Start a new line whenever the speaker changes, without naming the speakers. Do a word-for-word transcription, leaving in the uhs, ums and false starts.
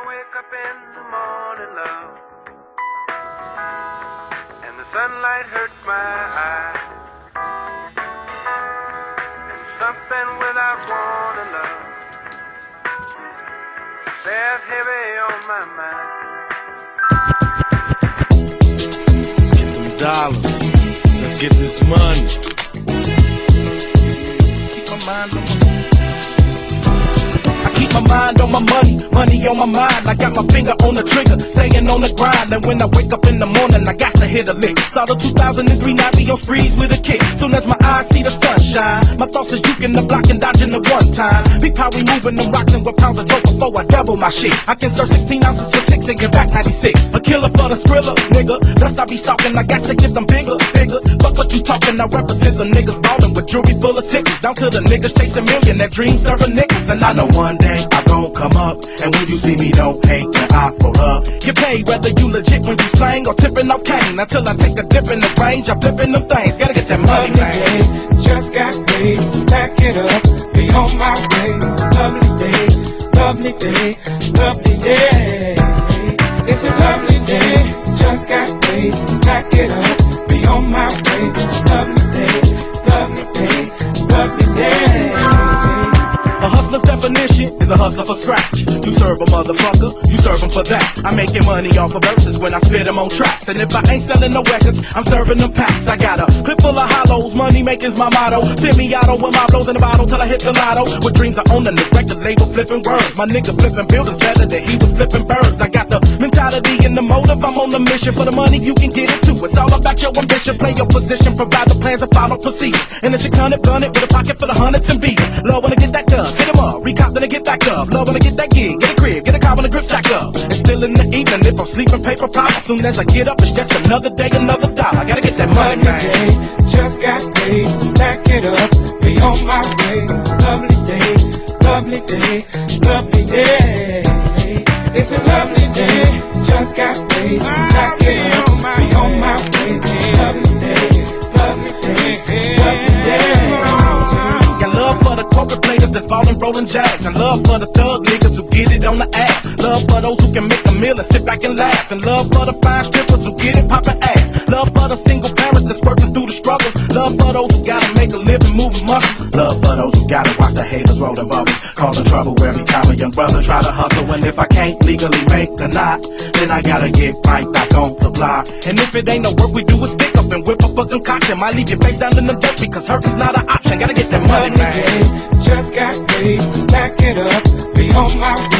wake up in the morning, love, and the sunlight hurts my eyes, and something without warning, love, bears heavy on my mind.
Let's get them dollars. Let's get this money. Keep my mind on my My mind on my money, money on my mind. I got my finger on the trigger, staying on the grind. And when I wake up in the morning, I got to hit a lick. Saw the two thousand three Navi on sprees with a kick. Soon as my eyes see the sunshine, my thoughts is juking the block and dodging the one time. Big power moving them rocks and with pounds of dope before I double my shit. I can serve sixteen ounces for six and get back ninety-six. A killer for the skrilla, nigga. Dust I be stalking, I got to get them bigger, bigger. Fuck what you talking, I represent the niggas ballin' with jewelry full of sickles. Down to the niggas chasing million, that dream serving nickels. And I know one day I gon' come up, and when you see me, don't hate that I pull up. You pay whether you legit when you slang or tipping off cane. Until I take a dip in the range, I'm flipping them things. Gotta get that money, man.
Just got paid, stack it up, be on my way. Lovely day, lovely day, lovely day. It's a lovely day. Just got paid, stack it up, be on my way. Lovely day, lovely day, lovely day.
A hustler's definition is a hustler for scratch. You serve a motherfucker, you serve him for that. I'm making money off of verses when I spit them on tracks. And if I ain't selling no records, I'm serving them packs. I got a clip full of hollows, money making's my motto. Semi-auto with my blows in the bottle till I hit the lotto. With dreams I own and the record label flipping words. My nigga flipping buildings better than he was flipping birds. I got the mentality and the motive, I'm on the mission. For the money you can get it too. It's all about your ambition, play your position, provide the plans and follow procedures. And the six hundred gun it with a pocket full of hundreds and beats. Love when I get that done. Hit him up, recop, then I get back up. Love when I get that gig, get a crib, get a car when the grip stack up. And still in the evening, if I'm sleeping, paper pop. As soon as I get up, it's just another day, another dollar. I gotta get that money, man.
Just got paid, stack it up, be on my way. Lovely day, lovely day, lovely day. It's a lovely day. Just got paid, stack it up, be on my way. Lovely day, lovely day, lovely day.
Love for the corporate players that's ballin' rollin' jacks. And love for the thug niggas who get it on the app. Love for those who can make a meal and sit back and laugh. And love for the fine strippers who get it poppin' ass. Love for the single parents that's working through the struggle. Love for those who gotta make a living moving muscle. Love for those who gotta watch the haters rollin' bubbles, causing trouble every time a young brother try to hustle. And if I can't legally make a knot, then I gotta get right back on the block. And if it ain't no work, we do a stick up and whip up a concoction. Might leave your face down in the dirt because hurting's not an option. Gotta get that money, man.
Just got paid, stack it up, be on my way.